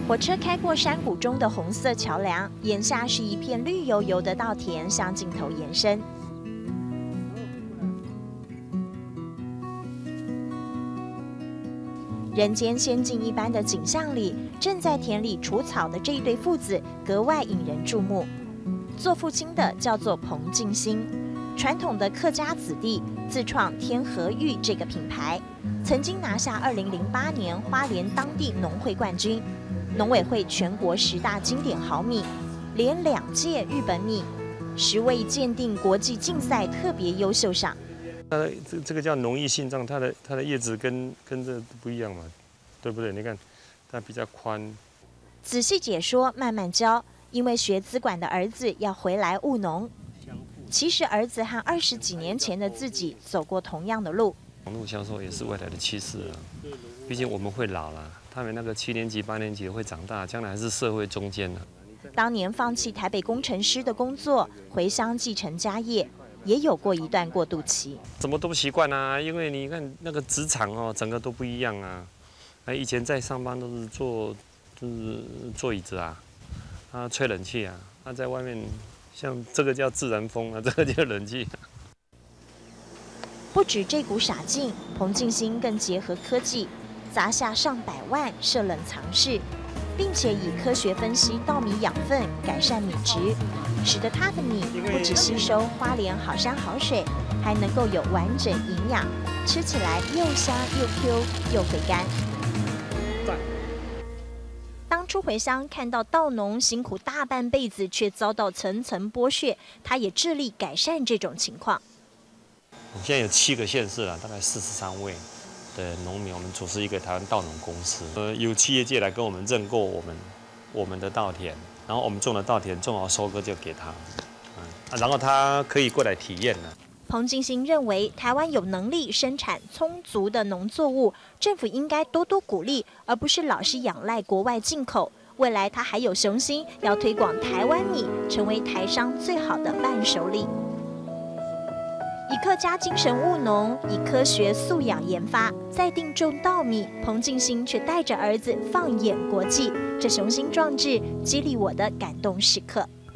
火车开过山谷中的红色桥梁，眼下是一片绿油油的稻田向尽头延伸。人间仙境一般的景象里，正在田里除草的这一对父子格外引人注目。做父亲的叫做彭敬兴，传统的客家子弟，自创天和玉这个品牌，曾经拿下2008年花莲当地农会冠军，农委会全国10大经典好米，连2届日本米，10位鉴定国际竞赛特别优秀赏。 这个叫农艺性藏，它的叶子跟这不一样嘛，对不对？你看，它比较宽。 仔细解说，慢慢教，因为学资管的儿子要回来务农。其实儿子和20几年前的自己走过同样的路。 网络销售也是未来的趋势啊，毕竟我们会老了，他们那个7年级、8年级会长大，将来还是社会中坚的。 当年放弃台北工程师的工作，回乡继承家业。也有过一段过渡期， 怎么都不习惯啊，因为你看那个职场哦，整个都不一样啊。以前在上班都是坐椅子啊，吹冷气啊，在外面像这个叫自然风啊，这个叫冷气。 不止这股傻劲，彭敬兴更结合科技，砸下上百万设冷藏室，并且以科学分析稻米养分，改善米质，使得它的米不只吸收花莲好山好水，还能够有完整营养，吃起来又香又 Q 又回甘。当初回乡看到稻农辛苦大半辈子，却遭到层层剥削，他也致力改善这种情况。 现在有7个县市了，大概43位的农民，我们组织一个台湾稻农公司，有企业界来跟我们认购我们的稻田，然后我们种的稻田种好收割就给他，然后他可以过来体验了。 彭敬兴认为，台湾有能力生产充足的农作物，政府应该多多鼓励，而不是老是仰赖国外进口。未来他还有雄心，要推广台湾米，成为台商最好的伴手礼。以客家精神务农，以科学素养研发，在定种稻米。彭敬兴却带着儿子放眼国际，这雄心壮志激励我的感动时刻。